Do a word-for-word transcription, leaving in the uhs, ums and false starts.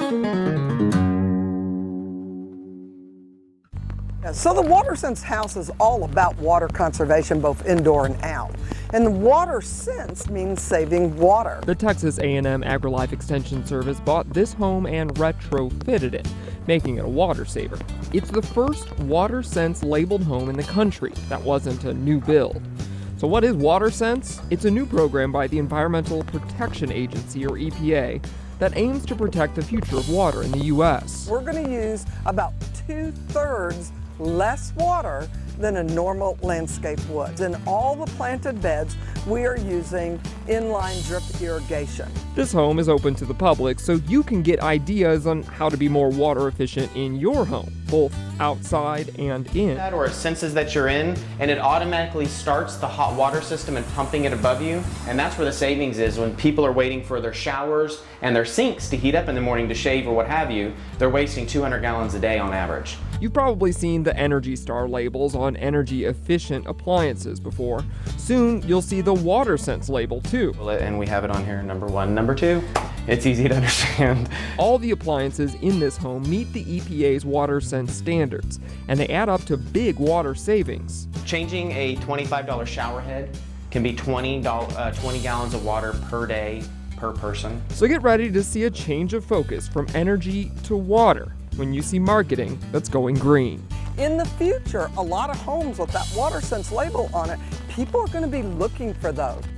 So the WaterSense house is all about water conservation, both indoor and out. And the WaterSense means saving water. The Texas A and M AgriLife Extension Service bought this home and retrofitted it, making it a water saver. It's the first WaterSense labeled home in the country that wasn't a new build. So what is WaterSense? It's a new program by the Environmental Protection Agency, or E P A, that aims to protect the future of water in the U S We're going to use about two-thirds less water than a normal landscape would. In all the planted beds, we are using inline drip irrigation. This home is open to the public, so you can get ideas on how to be more water efficient in your home, both outside and in. Or it senses that you're in, and it automatically starts the hot water system and pumping it above you. And that's where the savings is. When people are waiting for their showers and their sinks to heat up in the morning to shave or what have you, they're wasting two hundred gallons a day on average. You've probably seen the Energy Star labels on energy efficient appliances before. Soon you'll see the WaterSense label too. And we have it on here, number one. Number two, it's easy to understand. All the appliances in this home meet the E P A's WaterSense standards, and they add up to big water savings. Changing a twenty-five dollar shower head can be twenty, uh, twenty gallons of water per day per person. So get ready to see a change of focus from energy to water when you see marketing that's going green. In the future, a lot of homes with that WaterSense label on it, people are going to be looking for those.